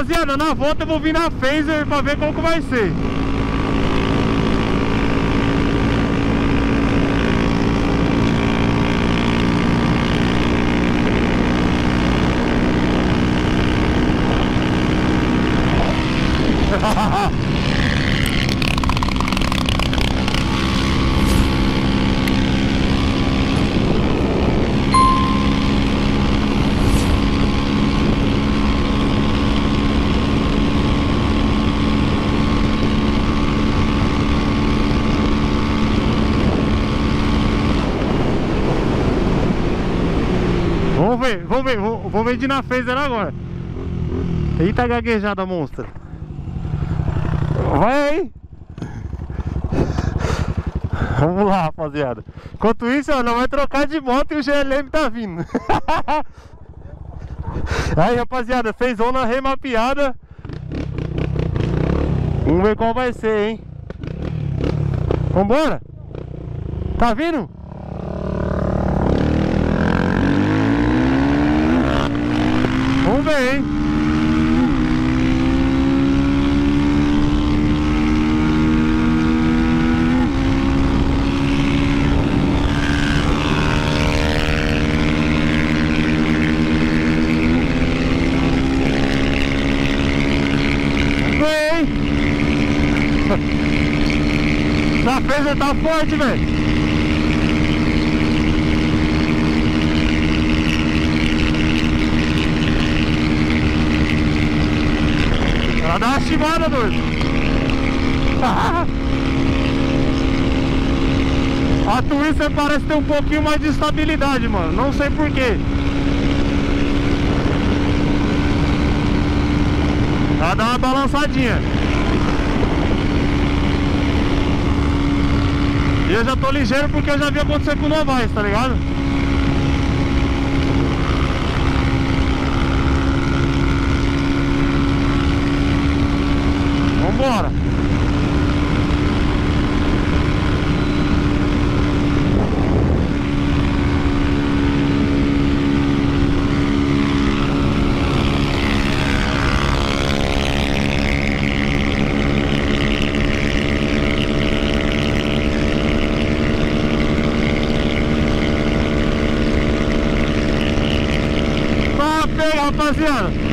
Rapaziada, na volta eu vou vir na Phaser pra ver como que vai ser. Vamos ver de na Phaser agora. Eita gaguejada monstra. Vai aí. Vamos lá, rapaziada. Enquanto isso, ó, não vai trocar de moto e o GLM tá vindo. Aí, rapaziada, fez zona remapeada. Vamos ver qual vai ser, hein. Vambora. Tá vindo? Vamos ver, hein? Vamos ver, hein? Essa Phaser tá forte, velho. Ela dá uma chibada, doido. A Twister parece ter um pouquinho mais de estabilidade, mano. Não sei porquê. Ela dá uma balançadinha. E eu já tô ligeiro porque eu já vi acontecer com o Novaes, tá ligado? Vambora! Tá pega, rapaziada!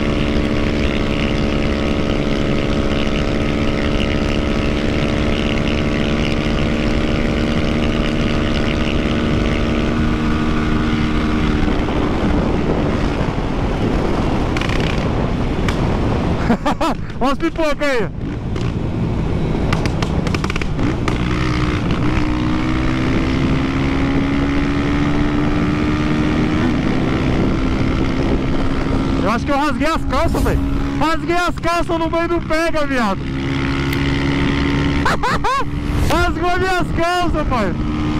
Olha as pipocas aí. Eu acho que eu rasguei as calças, velho. Rasguei as calças no meio do pega, viado. Rasgou minhas calças, pai.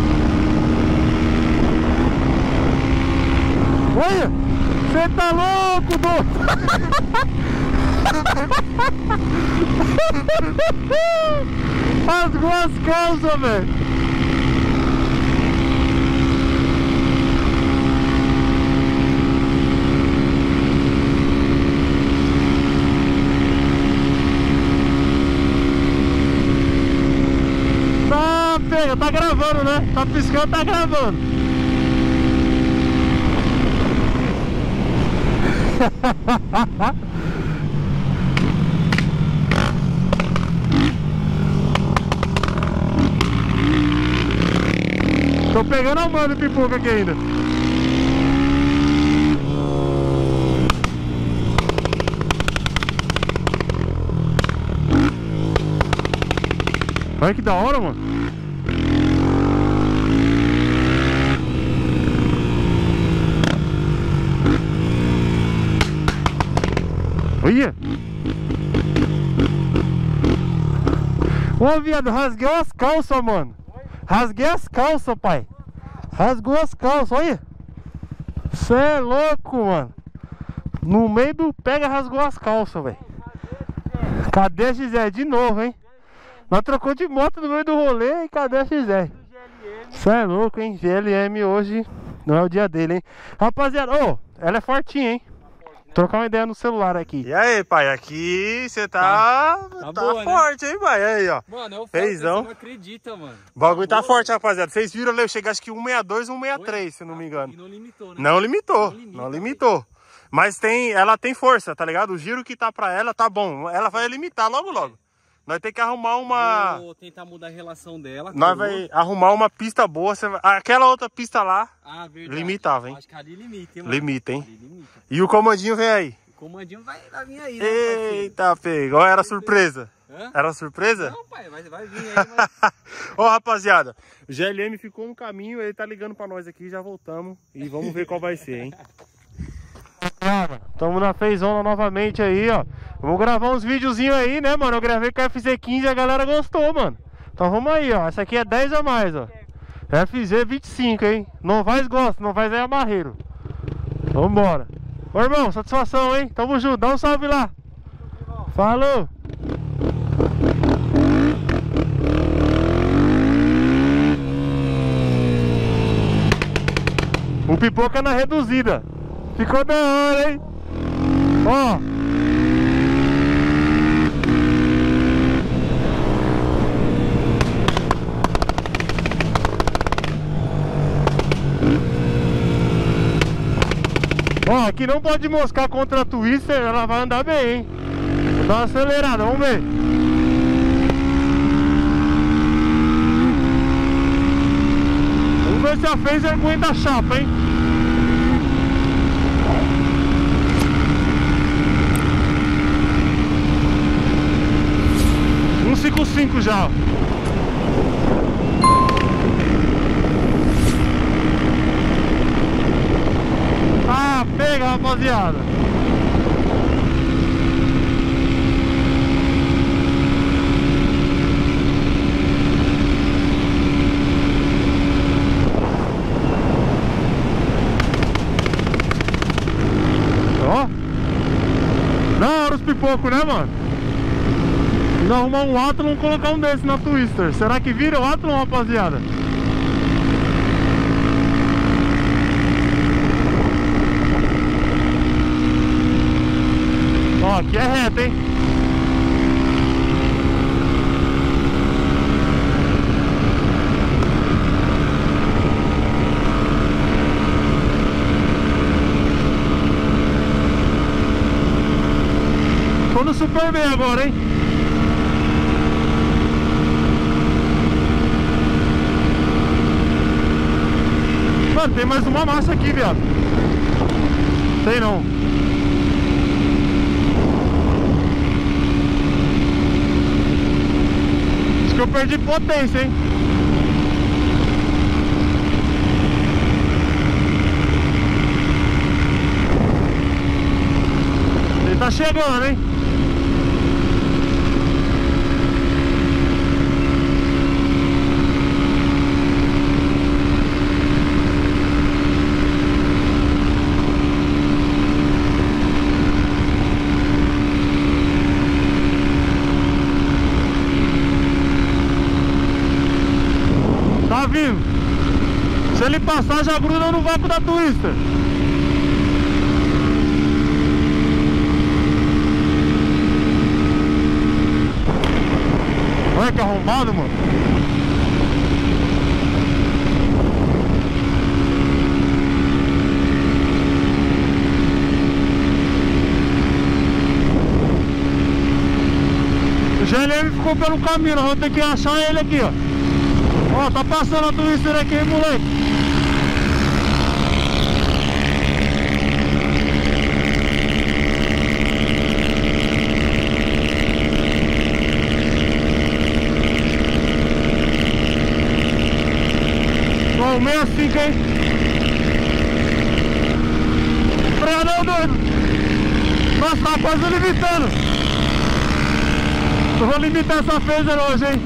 Olha, você tá louco, doido. Rasgou as calças, velho. Tá, pega, tá gravando, né? Tá piscando, tá gravando. Tô pegando a mão do pipoca aqui ainda. Olha que da hora, mano. Olha. Ô, viado, rasguei as calças, mano. Rasguei as calças, pai. Rasgou as calças, olha. Cê é louco, mano. No meio do pega, rasgou as calças, velho. Cadê a Gisele? De novo, hein? Nós trocou de moto no meio do rolê e cadê a Gisele? Cê é louco, hein? GLM hoje não é o dia dele, hein? Rapaziada, ô, ela é fortinha, hein? Trocar uma ideia no celular aqui. E aí, pai? Aqui você tá boa, forte, né? Hein, pai? Aí, ó. Mano, eu falo, Feizão. você não acredita, mano. O bagulho tá boa, forte, rapaziada. Vocês viram ali, eu cheguei acho que 162, 163, se eu não me engano. E não limitou, né? Não limitou, limita, não limitou. Mas ela tem força, tá ligado? O giro que tá pra ela tá bom. Ela vai limitar logo, logo. Nós tem que arrumar uma... Vou tentar mudar a relação dela. Nós vai arrumar uma pista boa. Aquela outra pista lá, verdade. Limitava, hein? Acho que ali limita, hein, mano? Limita, hein? Ali limita. E o comandinho vem aí. O comandinho vai vir aí, né? Eita, pega. Era surpresa. Hã? Era surpresa? Não, pai, vai vir aí, mas... Ó, rapaziada, o GLM ficou no caminho, ele tá ligando pra nós aqui, já voltamos. E vamos ver qual vai ser, hein? Tamo na Feizona novamente aí, ó. Vamos gravar uns videozinhos aí, né, mano? Eu gravei com a FZ15 e a galera gostou, mano. Então vamos aí, ó. Essa aqui é 10 a mais, ó. FZ25, hein? Novaes gosta, Novaes é amarreiro. Vambora. Ô, irmão, satisfação, hein? Tamo junto, dá um salve lá. Falou. O pipoca na reduzida. Ficou da hora, hein? Ó. Ó, aqui não pode moscar contra a Twister, ela vai andar bem, hein? Vou dar uma acelerada, vamos ver. Vamos ver se a Phaser aguenta a chapa, hein? 155 já. Ah, pega, rapaziada. Ó. Da hora os pipocos, né, mano? Vamos arrumar um Athlon, vamos colocar um desse na Twister. Será que vira o Athlon, rapaziada? Ó, aqui é reto, hein? Tô no Super B agora, hein? Mano, tem mais uma marcha aqui, viado. Tem não. Acho que eu perdi potência, hein? Ele tá chegando, hein? Tá vindo. Se ele passar, já gruda no vácuo da Twister. Olha que arrombado, mano. O GLM ficou pelo caminho, nós vamos ter que achar ele aqui, ó. Ó, tá passando a Twister aqui, hein, moleque. Ó, o 65, hein. Freadão doido. Nossa, tá quase limitando. Eu vou limitar essa Phaser hoje, hein.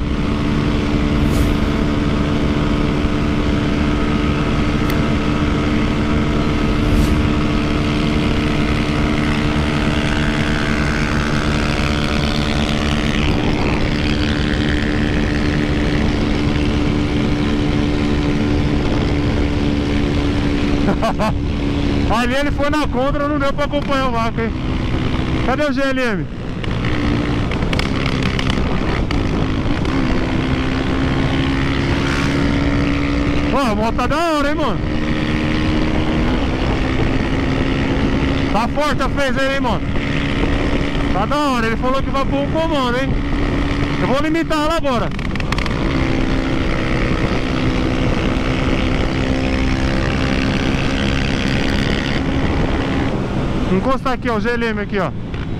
Ali ele foi na contra, não deu pra acompanhar o vácuo, hein? Cadê o GLM? Ó, a moto tá da hora, hein, mano? Tá forte a Phaser aí, mano. Tá da hora, ele falou que vai pôr um comando, hein? Eu vou limitar ela agora. Vou encostar aqui, ó, o GLM aqui, ó.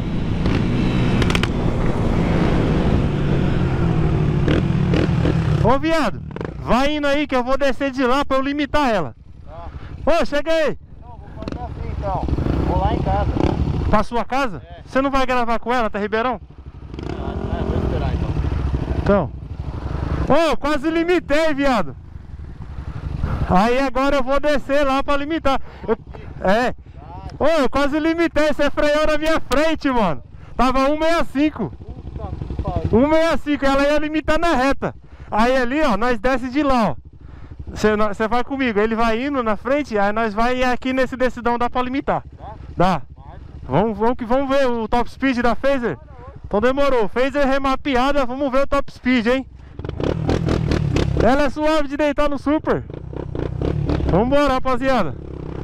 Ô, viado, vai indo aí que eu vou descer de lá pra eu limitar ela. Tá. Ô, chega aí. Não, vou fazer assim então. Vou lá em casa. Pra sua casa? É. Você não vai gravar com ela, tá, Ribeirão? Vou esperar então. Ô, quase limitei, viado. Aí agora eu vou descer lá pra limitar. Ô, eu quase limitei, você freou na minha frente, mano. Tava 165. 165, ela ia limitar na reta. Aí ali, ó, nós desce de lá, ó. Você vai comigo, ele vai indo na frente, aí nós vai aqui nesse decidão, dá pra limitar. Dá? Vamos ver o top speed da Phaser? Então demorou, Phaser remapeada, vamos ver o top speed, hein? Ela é suave de deitar no super. Vambora, rapaziada.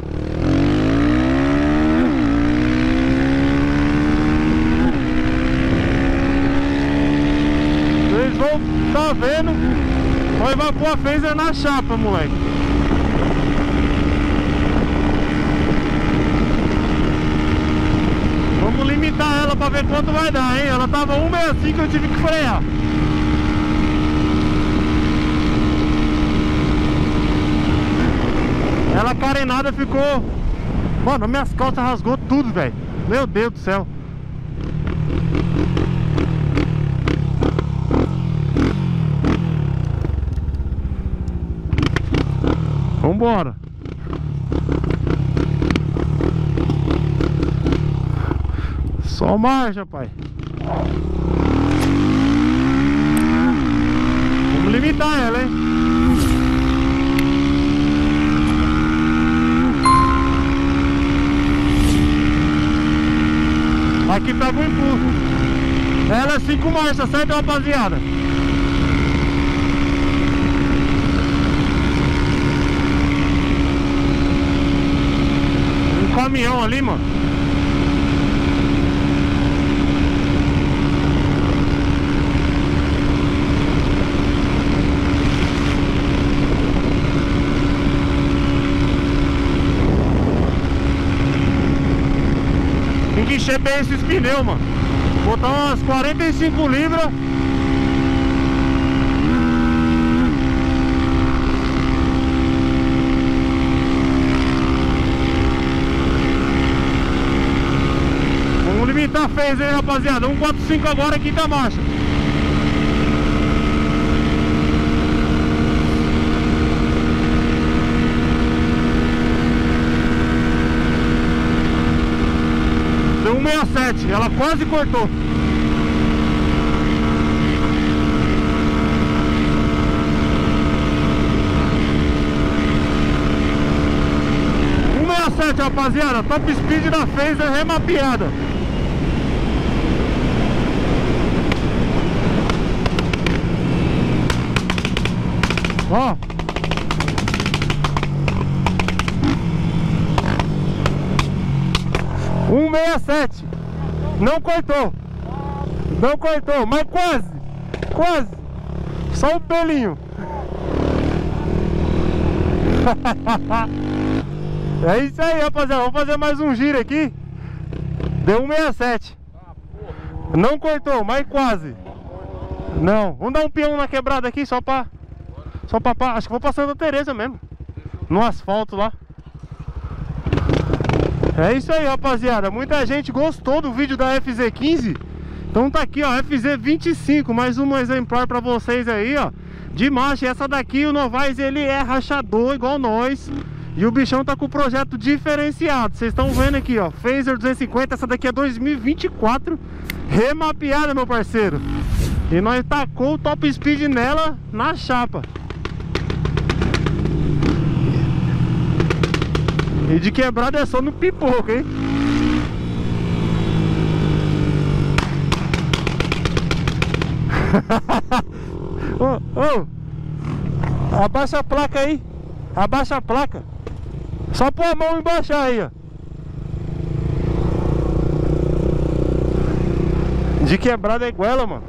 Vocês vão tá vendo? Nós vamos pôr a Phaser na chapa, moleque. Vamos limitar ela pra ver quanto vai dar, hein? Ela tava 165, eu tive que frear. Ela carenada ficou... Mano, minhas calças rasgou tudo, velho. Meu Deus do céu. Vambora. Só marcha, pai. Vamos limitar ela, hein? Aqui pega o impulso. Ela é 5 marchas, certo, rapaziada? Um caminhão ali, mano. Tem que encher bem esses pneus, mano. Botar umas 45 libras. Vamos limitar a Phaser aí, rapaziada. 145 agora, quinta marcha. Deu 167, ela quase cortou. Rapaziada, top speed da Phaser remapeada. Ó, 167. Não cortou. Não cortou, mas quase. Quase. Só um pelinho. É isso aí, rapaziada. Vamos fazer mais um giro aqui. Deu 167. Não cortou, mas quase. Não. Vamos dar um peão na quebrada aqui só pra... Acho que vou pra Santa Teresa mesmo. No asfalto lá. É isso aí, rapaziada. Muita gente gostou do vídeo da FZ15. Então tá aqui, ó, FZ25. Mais um exemplar pra vocês aí, ó, de marcha. Essa daqui, o Novaes, ele é rachador igual nós. E o bichão tá com o projeto diferenciado. Vocês estão vendo aqui, ó, Phaser 250. Essa daqui é 2024. Remapeada, meu parceiro. E nós tacou o top speed nela na chapa. E de quebrada é só no pipoco, hein? Abaixa a placa aí. Abaixa a placa. Só pôr a mão e baixar aí, ó. De quebrada é igual ela, mano.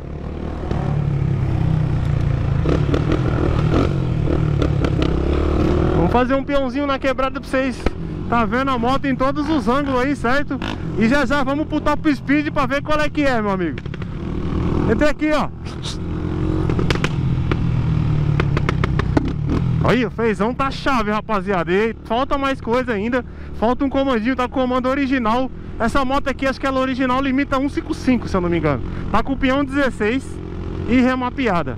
Vamos fazer um peãozinho na quebrada pra vocês. Tá vendo a moto em todos os ângulos aí, certo? E já já vamos pro top speed pra ver qual é que é, meu amigo. Entra aqui, ó. Aí, o feizão tá chave, rapaziada. E falta mais coisa ainda. Falta um comandinho, tá com o comando original. Essa moto aqui, acho que ela original limita 155, se eu não me engano. Tá com o peão 16 e remapeada.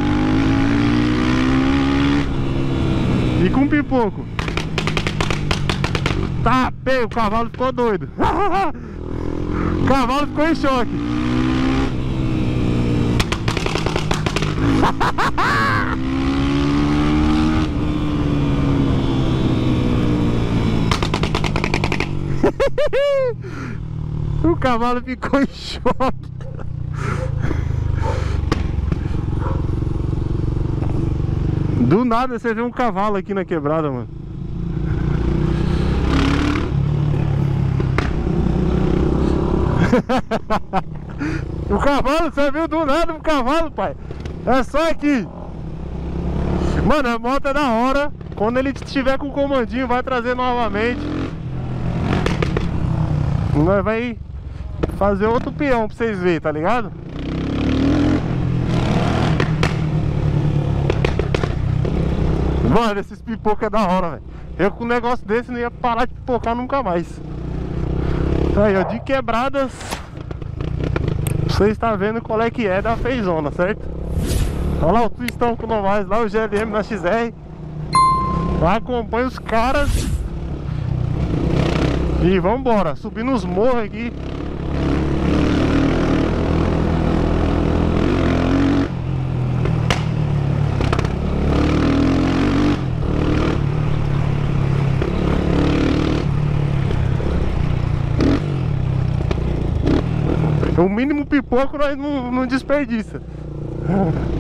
E com pipoco. Tá, pê, o cavalo ficou doido. O cavalo ficou em choque. O cavalo ficou em choque. Do nada você vê um cavalo aqui na quebrada, mano. O cavalo, você viu do nada um cavalo, pai. É só aqui. Mano, a moto é da hora. Quando ele estiver com o comandinho, vai trazer novamente. Nós vai fazer outro peão pra vocês verem, tá ligado? Mano, esses pipocos é da hora, velho. Eu com um negócio desse não ia parar de pipocar nunca mais. Aí, ó, de quebradas. Você está vendo qual é que é da feizona, certo? Olha lá o Twistão com nós, lá o GLM na XR. Acompanha os caras. E vambora, subindo os morros aqui. O mínimo pipoco nós não desperdiça.